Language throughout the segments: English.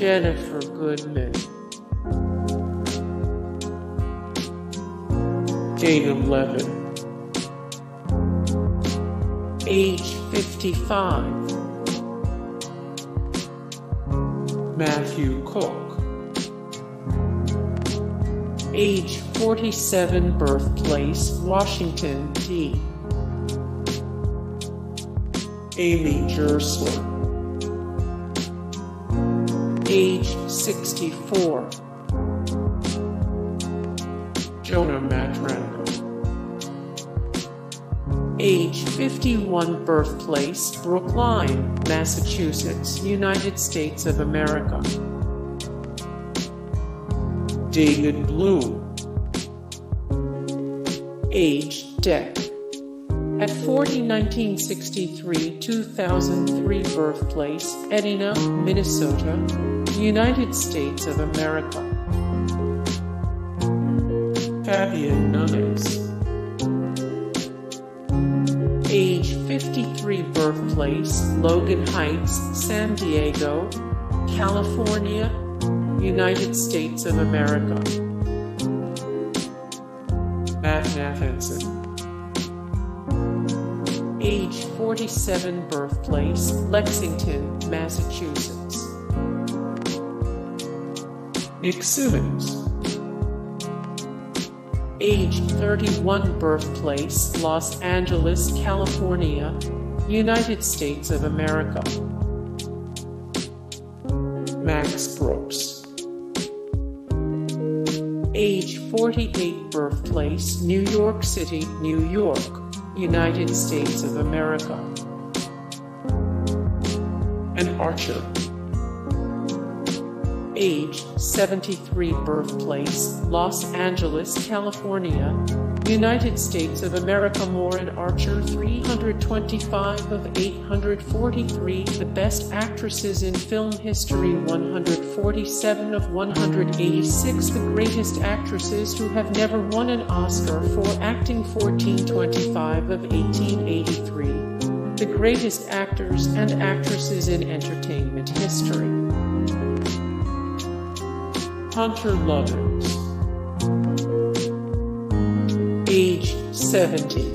Jenniphr Goodman, Levin, age 55, Matthew Cooke, age 47, birthplace Washington, D. Amy Gersler, age 64, Jonah Matrango, age 51, birthplace Brookline, Massachusetts, United States of America. David Bloom, age Dec. At 40, 1963, 2003, birthplace Edina, Minnesota, United States of America. Fabian Nunes, age 53, birthplace Logan Heights, San Diego, California, United States of America. Matt Nathanson, age 47, birthplace Lexington, Massachusetts. Nick Simmons, age 31, birthplace Los Angeles, California, United States of America. Max Brooks, age 48, birthplace New York City, New York, United States of America. An archer, age 73, birthplace Los Angeles, California, United States of America. Maureen Archer, 325 of 843, the best actresses in film history, 147 of 186, the greatest actresses who have never won an Oscar for acting, 1425 of 1883, the greatest actors and actresses in entertainment history. Hunter Lovins, age 70.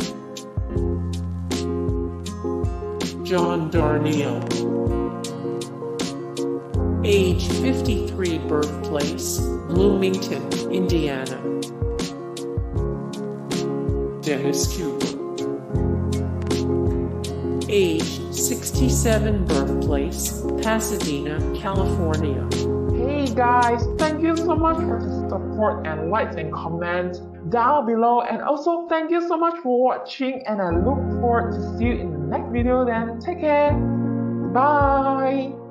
John Darnielle, age 53, birthplace Bloomington, Indiana. Dennis Cooke, age 67, birthplace Pasadena, California. Hey guys, thank you so much for the support and likes and comments down below, and also thank you so much for watching, and I look forward to see you in the next video. Then take care, bye.